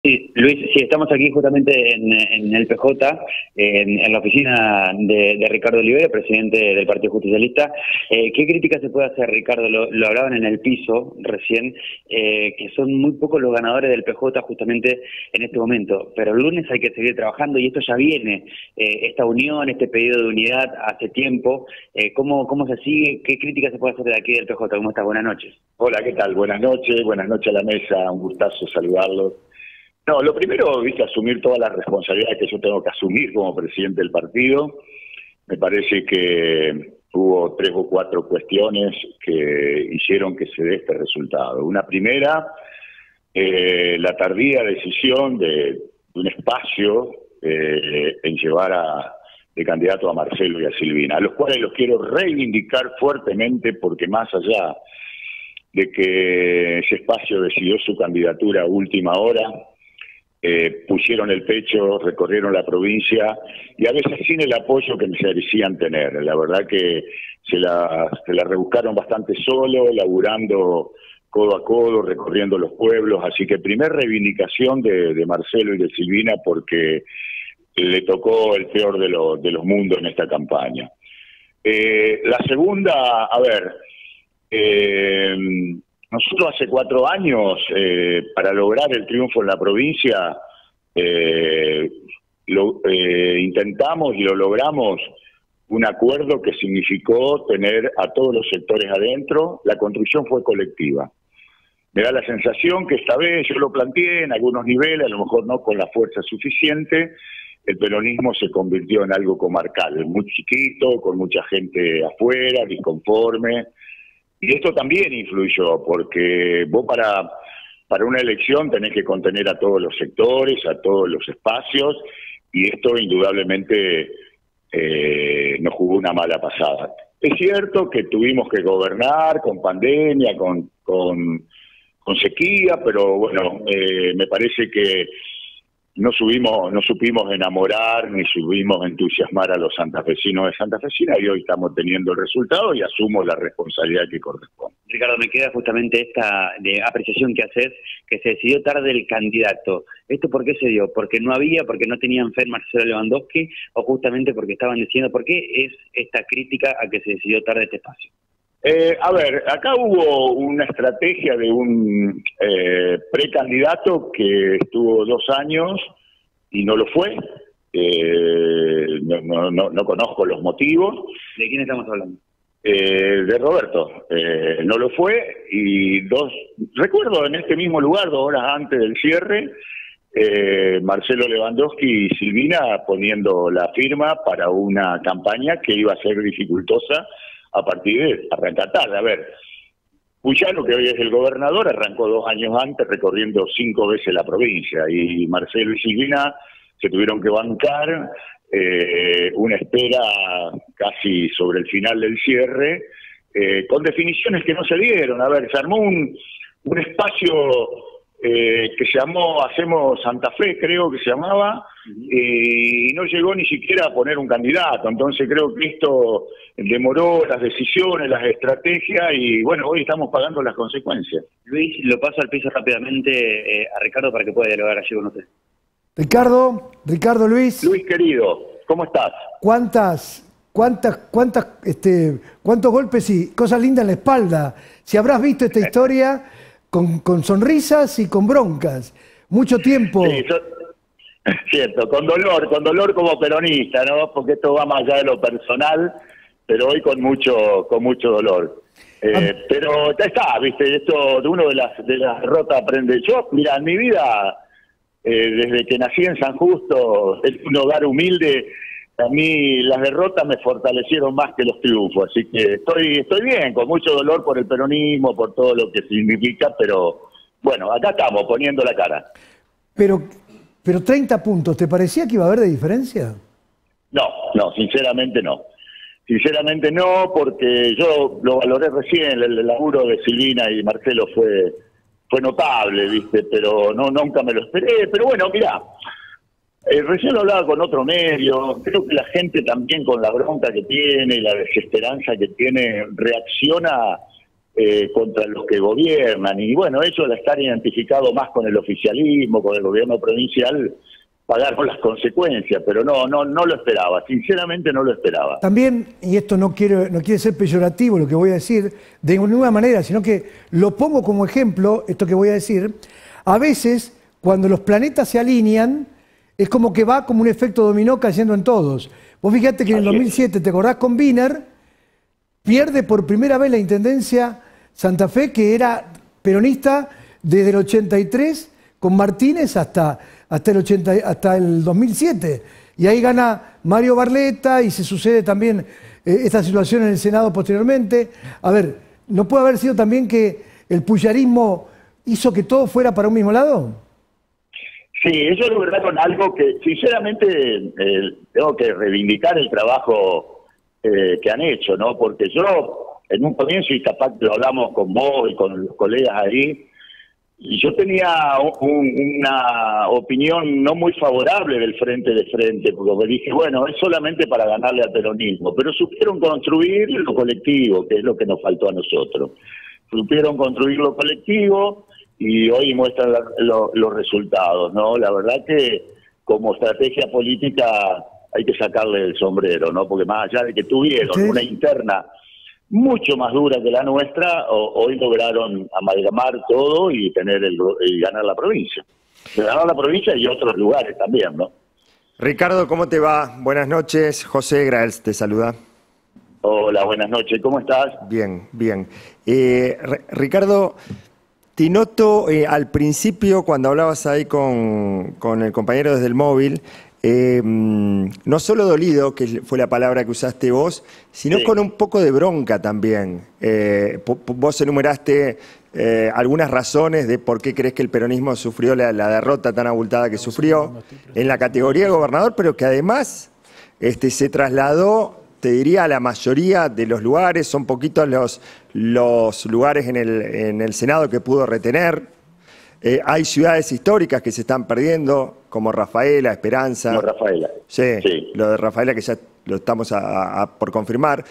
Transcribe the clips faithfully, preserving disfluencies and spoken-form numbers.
Sí, Luis, sí, estamos aquí justamente en, en el P J, en, en la oficina de, de Ricardo Olivera, presidente del Partido Justicialista. Eh, ¿Qué crítica se puede hacer, Ricardo? Lo, lo hablaban en el piso recién, eh, que son muy pocos los ganadores del P J justamente en este momento. Pero el lunes hay que seguir trabajando y esto ya viene, eh, esta unión, este pedido de unidad hace tiempo. Eh, ¿cómo, ¿Cómo se sigue? ¿Qué crítica se puede hacer de aquí del P J? ¿Cómo estás? Buenas noches. Hola, ¿qué tal? Buenas noches, buenas noches a la mesa, un gustazo saludarlos. No, lo primero, viste, asumir todas las responsabilidades que yo tengo que asumir como presidente del partido. Me parece que hubo tres o cuatro cuestiones que hicieron que se dé este resultado. Una primera, eh, la tardía decisión de, de un espacio eh, en llevar a, de candidato a Marcelo y a Silvina, a los cuales los quiero reivindicar fuertemente porque más allá de que ese espacio decidió su candidatura a última hora, Eh, pusieron el pecho, recorrieron la provincia y a veces sin el apoyo que merecían tener. La verdad que se la, se la rebuscaron bastante solo, laburando codo a codo, recorriendo los pueblos. Así que primer reivindicación de, de Marcelo y de Silvina porque le tocó el peor de, lo, de los mundos en esta campaña. Eh, la segunda, a ver... Eh, Nosotros hace cuatro años, eh, para lograr el triunfo en la provincia, eh, lo, eh, intentamos y lo logramos un acuerdo que significó tener a todos los sectores adentro. La construcción fue colectiva. Me da la sensación que esta vez, yo lo planteé en algunos niveles, a lo mejor no con la fuerza suficiente, el peronismo se convirtió en algo comarcal, muy chiquito, con mucha gente afuera, disconforme. Y esto también influyó, porque vos para, para una elección tenés que contener a todos los sectores, a todos los espacios, y esto indudablemente eh, nos jugó una mala pasada. Es cierto que tuvimos que gobernar con pandemia, con, con, con sequía, pero bueno, eh, me parece que no subimos, no supimos enamorar ni supimos entusiasmar a los santafesinos de Santa Fecina y hoy estamos teniendo el resultado y asumo la responsabilidad que corresponde. Ricardo, me queda justamente esta de apreciación que haces, que se decidió tarde el candidato. ¿Esto por qué se dio? ¿Porque no había, porque no tenían fe en Marcelo Lewandowski o justamente porque estaban diciendo, ¿por qué es esta crítica a que se decidió tarde este espacio? Eh, a ver, acá hubo una estrategia de un eh, precandidato que estuvo dos años y no lo fue. Eh, no, no, no, no conozco los motivos. ¿De quién estamos hablando? Eh, de Roberto. Eh, no lo fue y dos... Recuerdo en este mismo lugar, dos horas antes del cierre, eh, Marcelo Lewandowski y Silvina poniendo la firma para una campaña que iba a ser dificultosa a partir de arrancar tarde. A ver, Puyano, que hoy es el gobernador, arrancó dos años antes recorriendo cinco veces la provincia y Marcelo y Silvina se tuvieron que bancar eh, una espera casi sobre el final del cierre, eh, con definiciones que no se dieron. A ver, se armó un, un espacio eh, que se llamó Hacemos Santa Fe, creo que se llamaba, y no llegó ni siquiera a poner un candidato. Entonces creo que esto demoró las decisiones, las estrategias y bueno, hoy estamos pagando las consecuencias. Luis, lo paso al piso rápidamente eh, a Ricardo para que pueda dialogar allí con usted. Ricardo, Ricardo Luis. Luis querido, ¿cómo estás? ¿Cuántas, cuántas, cuántas, este, cuántos golpes y cosas lindas en la espalda? Si habrás visto esta historia con, con sonrisas y con broncas. Mucho tiempo. Sí, yo... Cierto, con dolor, con dolor como peronista, ¿no? Porque esto va más allá de lo personal, pero hoy con mucho, con mucho dolor. Eh, ah. Pero ya está, viste, esto de uno de las de las derrotas aprende. Yo, mira, en mi vida, eh, desde que nací en San Justo, es un hogar humilde, a mí las derrotas me fortalecieron más que los triunfos, así que estoy, estoy bien, con mucho dolor por el peronismo, por todo lo que significa, pero bueno, acá estamos, poniendo la cara. Pero Pero treinta puntos, ¿te parecía que iba a haber de diferencia? No, no, sinceramente no. Sinceramente no, porque yo lo valoré recién, el, el laburo de Silvina y Marcelo fue fue notable, ¿viste? Pero no nunca me lo esperé. Pero bueno, mirá, eh, recién lo hablaba con otro medio, creo que la gente también con la bronca que tiene y la desesperanza que tiene reacciona eh, contra los que gobiernan. Y bueno, ellos al estar identificados más con el oficialismo, con el gobierno provincial, pagaron las consecuencias, pero no, no, no lo esperaba, sinceramente no lo esperaba. También, y esto no quiero, no quiere ser peyorativo lo que voy a decir de ninguna manera, sino que lo pongo como ejemplo, esto que voy a decir, a veces cuando los planetas se alinean, es como que va como un efecto dominó cayendo en todos. Vos fíjate que en el dos mil siete, ¿te acordás con Wiener? Pierde por primera vez la Intendencia Santa Fe, que era peronista desde el ochenta y tres, con Martínez hasta, hasta, el, ochenta, hasta el dos mil siete. Y ahí gana Mario Barletta y se sucede también eh, esta situación en el Senado posteriormente. A ver, ¿no puede haber sido también que el puyarismo hizo que todo fuera para un mismo lado? Sí, ellos lograron algo que, sinceramente, eh, tengo que reivindicar el trabajo eh, que han hecho, ¿no? Porque yo, en un comienzo, y capaz lo hablamos con vos y con los colegas ahí, y yo tenía un, una opinión no muy favorable del Frente de Frente, porque me dije, bueno, es solamente para ganarle al peronismo, pero supieron construir lo colectivo, que es lo que nos faltó a nosotros. Supieron construir lo colectivo, y hoy muestran la, lo, los resultados, ¿no? La verdad que como estrategia política hay que sacarle el sombrero, ¿no? Porque más allá de que tuvieron ¿sí? una interna mucho más dura que la nuestra, o, hoy lograron amalgamar todo y tener el, y ganar la provincia. Ganar la provincia y otros lugares también, ¿no? Ricardo, ¿cómo te va? Buenas noches. José Graels te saluda. Hola, buenas noches. ¿Cómo estás? Bien, bien. Eh, Ricardo, te noto eh, al principio, cuando hablabas ahí con, con el compañero desde el móvil, eh, no solo dolido, que fue la palabra que usaste vos, sino sí. con un poco de bronca también. Eh, vos enumeraste eh, algunas razones de por qué crees que el peronismo sufrió la, la derrota tan abultada que sufrió en la categoría de gobernador, pero que además este, se trasladó, te diría, a la mayoría de los lugares. Son poquitos los, los lugares en el, en el Senado que pudo retener. Eh, hay ciudades históricas que se están perdiendo, como Rafaela, Esperanza. Como Rafaela. Sí, sí, lo de Rafaela que ya lo estamos a, a, por confirmar.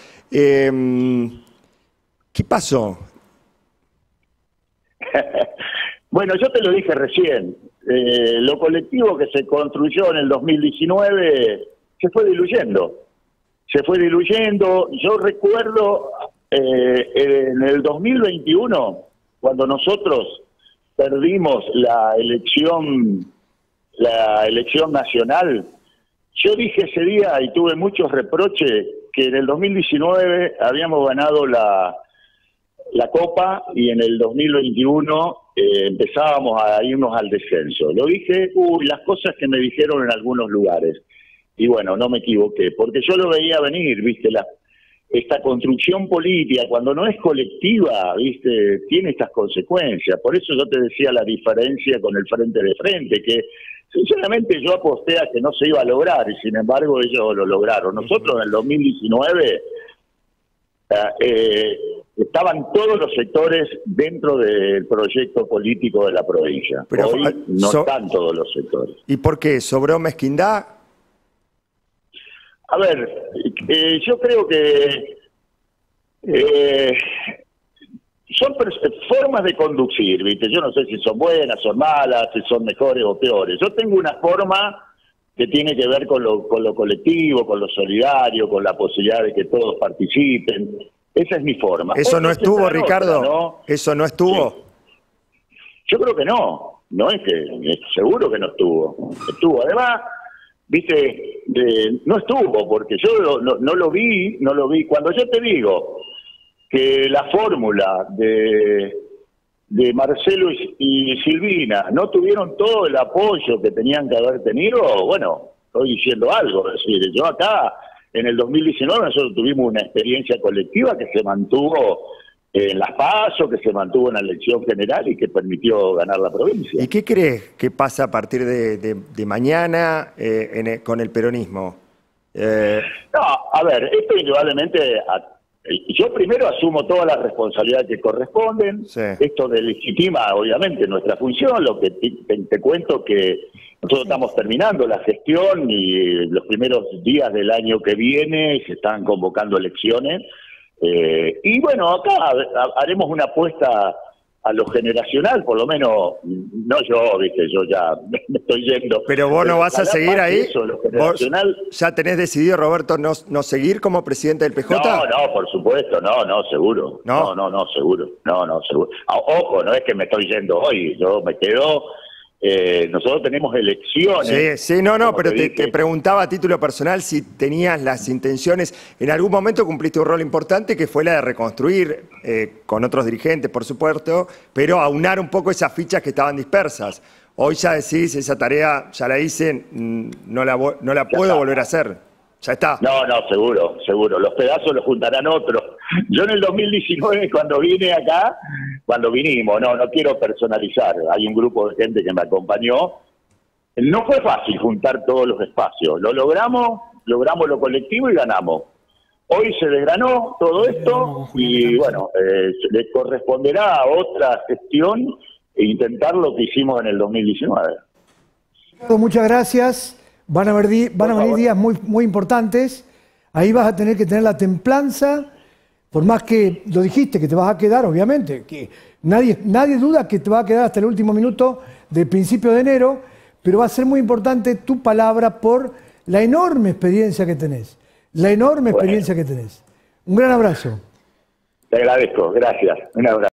Eh, ¿Qué pasó? Bueno, yo te lo dije recién. Eh, lo colectivo que se construyó en el dos mil diecinueve se fue diluyendo. Se fue diluyendo. Yo recuerdo eh, en el dos mil veintiuno, cuando nosotros perdimos la elección, la elección nacional, yo dije ese día, y tuve muchos reproches, que en el dos mil diecinueve habíamos ganado la, la Copa y en el dos mil veintiuno eh, empezábamos a irnos al descenso. Lo dije, uy, las cosas que me dijeron en algunos lugares. Y bueno, no me equivoqué, porque yo lo veía venir, viste, la, esta construcción política, cuando no es colectiva, viste, tiene estas consecuencias. Por eso yo te decía la diferencia con el Frente de Frente, que sinceramente yo aposté a que no se iba a lograr, y sin embargo ellos lo lograron. Nosotros en el dos mil diecinueve eh, estaban todos los sectores dentro del proyecto político de la provincia. Pero hoy no so, están todos los sectores. ¿Y por qué? ¿Sobró mezquindad? A ver, eh, yo creo que eh, son formas de conducir, ¿viste? Yo no sé si son buenas, son malas, si son mejores o peores. Yo tengo una forma que tiene que ver con lo, con lo colectivo, con lo solidario, con la posibilidad de que todos participen. Esa es mi forma. ¿Eso no estuvo, Ricardo? Otra, ¿no? ¿Eso no estuvo? Sí. Yo creo que no. No es que, seguro que no estuvo. Estuvo. Además, viste, eh, no estuvo, porque yo lo, no, no lo vi, no lo vi. Cuando yo te digo que la fórmula de, de Marcelo y, y Silvina no tuvieron todo el apoyo que tenían que haber tenido, bueno, estoy diciendo algo. Es decir, yo acá, en el dos mil diecinueve, nosotros tuvimos una experiencia colectiva que se mantuvo en las PASO, que se mantuvo en la elección general y que permitió ganar la provincia. ¿Y qué crees que pasa a partir de, de, de mañana eh, en el, con el peronismo? Eh... No, a ver, esto indudablemente, a, yo primero asumo todas las responsabilidades que corresponden, sí. Esto delegitima obviamente nuestra función, lo que te, te, te cuento que nosotros estamos terminando la gestión y los primeros días del año que viene se están convocando elecciones. Eh, y bueno, acá haremos una apuesta a lo generacional, por lo menos, no yo, viste, yo ya me estoy yendo. Pero vos no vas a seguir ahí. Eso, lo generacional. ¿Vos ya tenés decidido, Roberto, no, no seguir como presidente del P J? No, no, por supuesto, no, no, seguro. No, no, no, no seguro. No, no, seguro. Ah, ojo, no es que me estoy yendo hoy, yo me quedo. Eh, nosotros tenemos elecciones. Sí, sí, no, no, pero te, te preguntaba a título personal si tenías las intenciones. En algún momento cumpliste un rol importante que fue la de reconstruir, eh, con otros dirigentes, por supuesto, pero aunar un poco esas fichas que estaban dispersas. Hoy ya decís, esa tarea ya la hice, no la, no la puedo volver a hacer. Ya está. No, no, seguro, seguro. Los pedazos los juntarán otros. Yo en el dos mil diecinueve, cuando vine acá, cuando vinimos, no, no quiero personalizar, hay un grupo de gente que me acompañó, no fue fácil juntar todos los espacios. Lo logramos, logramos lo colectivo y ganamos. Hoy se desgranó todo esto y, bueno, eh, le corresponderá a otra gestión e intentar lo que hicimos en el dos mil diecinueve. Muchas gracias. Van a, ver di van a venir días muy, muy importantes. Ahí vas a tener que tener la templanza, por más que lo dijiste, que te vas a quedar, obviamente, que nadie, nadie duda que te vas a quedar hasta el último minuto del principio de enero, pero va a ser muy importante tu palabra por la enorme experiencia que tenés. La enorme experiencia bueno. que tenés. Un gran abrazo. Te agradezco, gracias. Un abrazo.